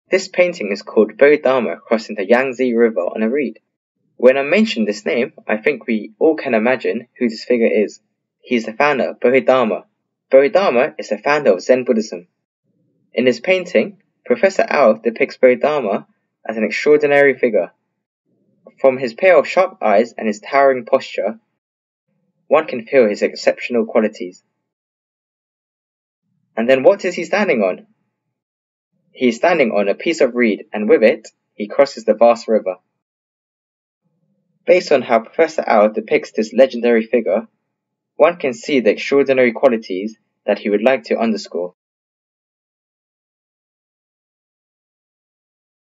This painting is called Bodhidharma crossing the Yangtze River on a reed. When I mention this name, I think we all can imagine who this figure is. He is the founder of Bodhidharma. Bodhidharma is the founder of Zen Buddhism. In this painting, Professor Au depicts Bodhidharma as an extraordinary figure. From his pair of sharp eyes and his towering posture, one can feel his exceptional qualities. And then what is he standing on? He is standing on a piece of reed, and with it, he crosses the vast river. Based on how Professor Au depicts this legendary figure, one can see the extraordinary qualities that he would like to underscore.